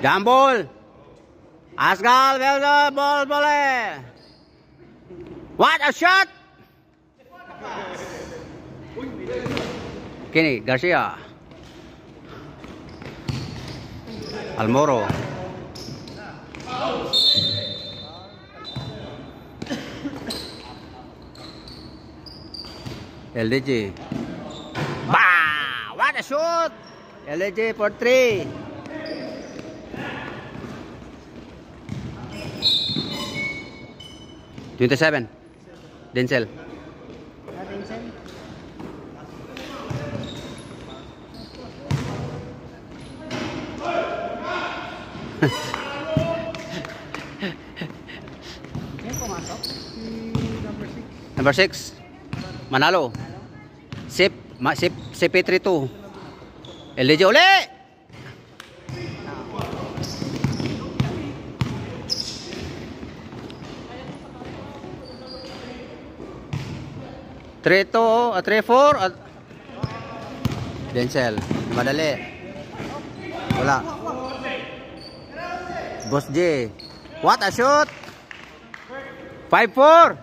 Jambol. Asgal, ball, boleh. What a shot! Kini, Garcia. Almoro. LDG. Bah! What a shot! LDG for 3. $27. Denzel. Number 6. Manalo. CP32. LDG uli. Three to 3-4 Denzel. Madali. Wala. Boss J. What a shot. 5-4.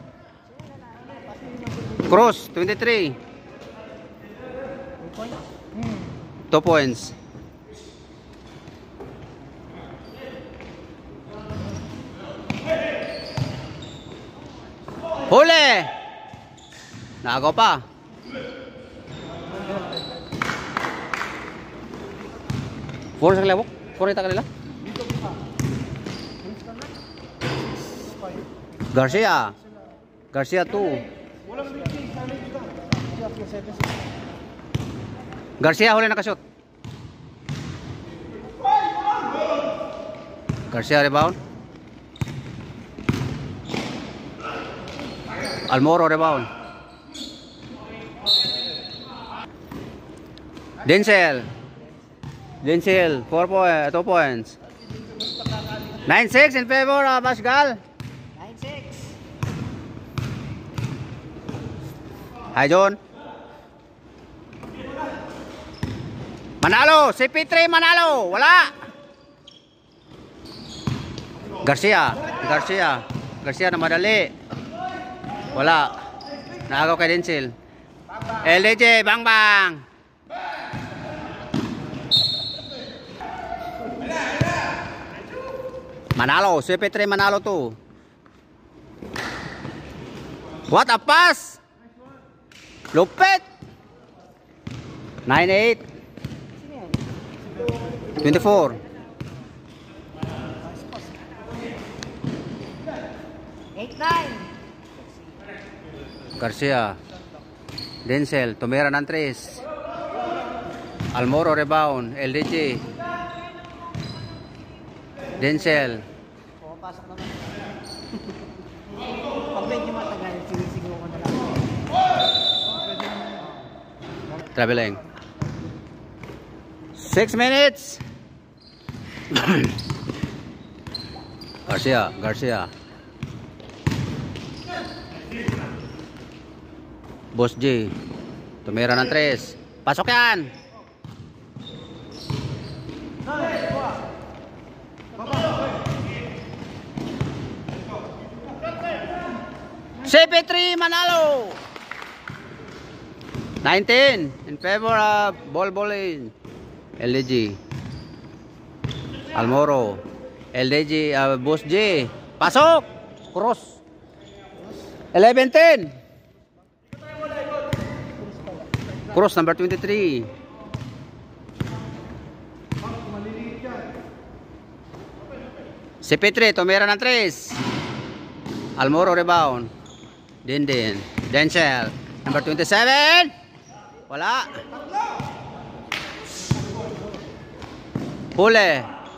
Cross 23. 2 points. Huli. Naagaw pa. Four sa kalawok? Four ita kanila? Garcia. Garcia 2. Garcia huli nakashoot. Garcia rebound. Almoro rebound. Denzel 2 points. 9-6 in favor of Asgal. 9-6. Hi John. Manalo, CP3 Manalo, wala. Garcia na madali. Wala. Naagaw kay Denzel. LDJ bang. Manalo, CP3 Manalo 2. What a pass! Lupit! 9-8. 24. 8-9. Garcia. Denzel, tumira ng 3. Almoro rebound, LDG. Denzel. Pasok naman. Pag medyo matagal, sinisigaw ko na lang. Traveling. 6 minutes. Garcia. Boss J. Tumira ng 3. Pasok yan. CP3 Manalo. 19 in favor of ball-bowling. LDG. Almoro. LDG, Boss J. Pasok. Cross. 11-10. Cross number 23. CP3, tumira ng 3. Almoro rebound. Denzel. Number 27. Wala. Huli.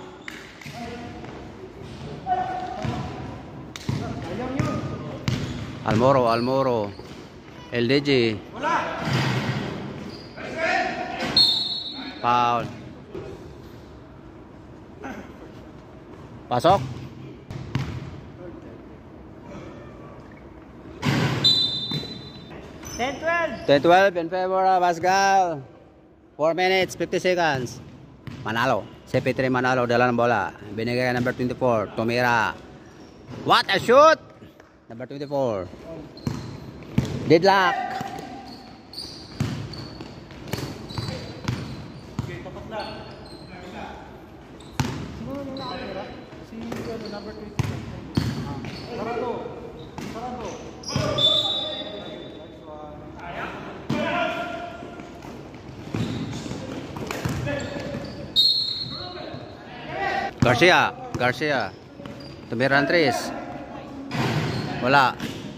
Almoro. LDG. Foul. Pasok. 10-12. 10-12 in favor of Asgal. 4 minutes, 50 seconds. Manalo. CP3 Manalo, dala ng bola. Binigay ka number 24, tumira. What a shoot! Number 24. Deadlock. Sino yung nakatira? Si number 20. Sarado. Garcia. Tumira ng 3. Wala.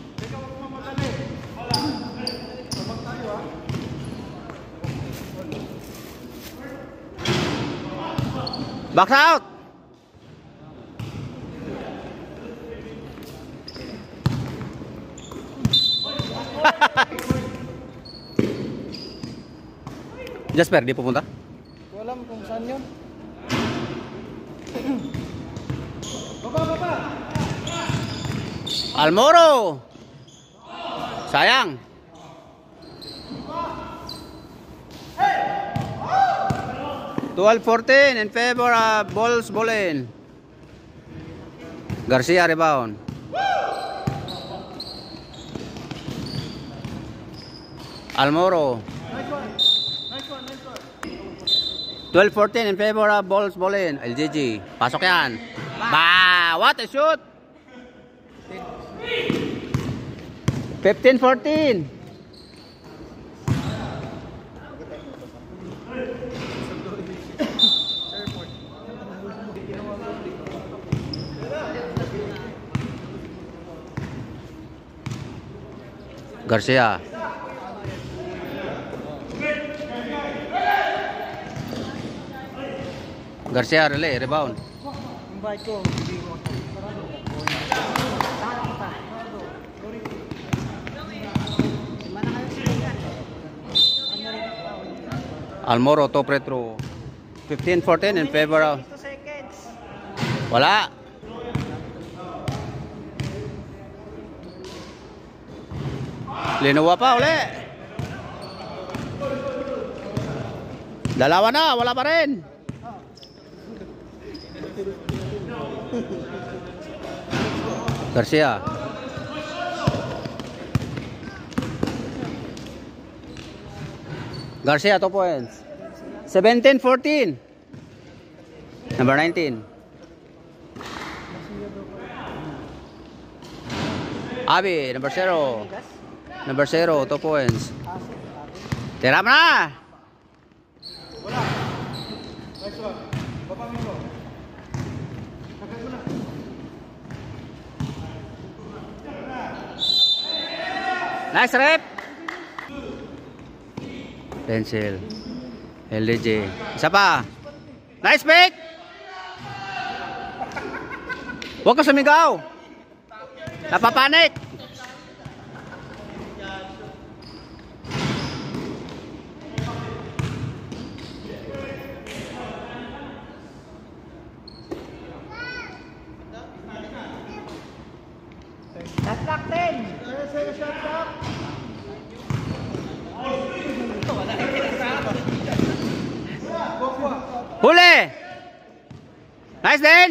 Box out. Jasper, di pupunta? Ko alam kung saan yun. Baba. Almoro. Sayang. Hey! 12-14 in favor of Bulls bowling. Garcia rebound. Almoro. Nice one. 12-14 in favor of Bulls bowling. LGG. Pasok yan. Ba! What a shoot! 15-14. Garcia. Garcia relay, rebound. Yung bike ko, hindi ko. Almoro, top retro. 15-14 in favor of... 2 seconds. Wala. Linuwa pa uli. Dalawa na, wala pa rin. Garcia. Garcia, 2 points. 17-14. Number 19. Abi, number 0. Number 0, 2 points. Tira mo na! Wala. Nice one. Baba mo. Tagad mo na. Nice rep! Pencil. LDJ. Isa pa. Nice pick! Huwag ka sumigaw! Napapanik! Shot clock 10. Say shot clock. Huli! Nice din!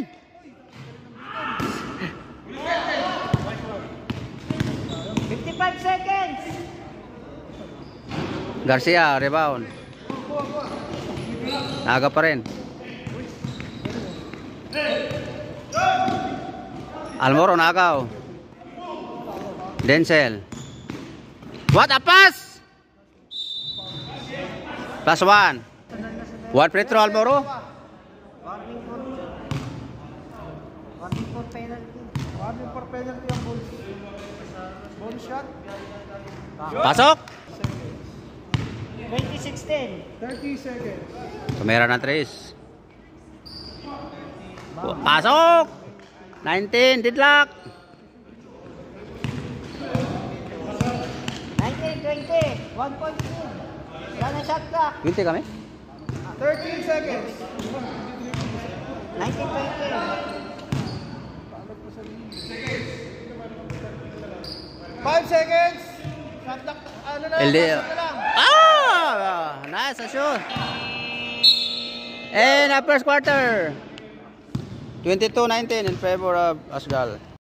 55 seconds. Garcia, rebound. Naga pa rin. Almoro, nagaw. Denzel. What a pass! +1. 1 free throw, Almoro. Warning for penalty. Warning for penalty ang Bulls. Ball shot. Pasok. 2016. 30 seconds. Tumira ng 3. Pasok. 19, deadlock. 19-20. 1 point lead. Yan ang shot clock. 20 kami? 13 seconds. 19-20. 5 seconds. Shot clock. Ano na? LD. Pasok na lang. Ah! Nice, shoot. And first quarter, 22-19 in favor of Asgal.